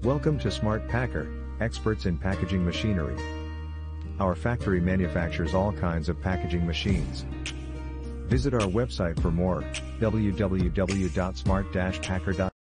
Welcome to Smart Packer, experts in packaging machinery. Our factory manufactures all kinds of packaging machines. Visit our website for more, www.smart-packer.com.